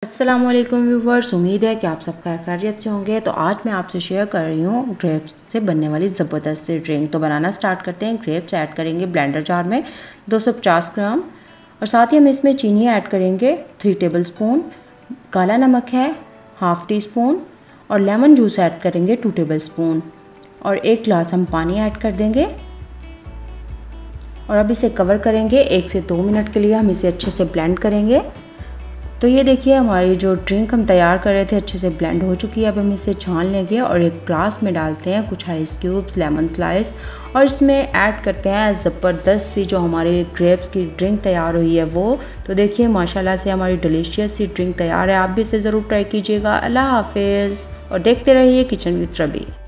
अस्सलाम वालेकुम व्यूवर्स, उम्मीद है कि आप सब खैरियत से होंगे। तो आज मैं आपसे शेयर कर रही हूँ ग्रेप्स से बनने वाली ज़बरदस्त सी ड्रिंक। तो बनाना स्टार्ट करते हैं। ग्रेप्स ऐड करेंगे ब्लेंडर जार में 250 ग्राम, और साथ ही हम इसमें चीनी ऐड करेंगे 3 टेबलस्पून, काला नमक है हाफ़ टी स्पून, और लेमन जूस ऐड करेंगे 2 टेबलस्पून, और 1 गिलास हम पानी ऐड कर देंगे। और अब इसे कवर करेंगे 1 से 2 मिनट के लिए। हम इसे अच्छे से ब्लेंड करेंगे। तो ये देखिए हमारी जो ड्रिंक हम तैयार कर रहे थे अच्छे से ब्लेंड हो चुकी है। अब हम इसे छान लेंगे और एक ग्लास में डालते हैं कुछ आइस क्यूब्स, लेमन स्लाइस, और इसमें ऐड करते हैं ज़बरदस्त सी जो हमारी ग्रेप्स की ड्रिंक तैयार हुई है वो। तो देखिए माशाल्लाह से हमारी डिलीशियस सी ड्रिंक तैयार है। आप भी इसे ज़रूर ट्राई कीजिएगा। अल्लाह हाफिज़, और देखते रहिए किचन विद रबी।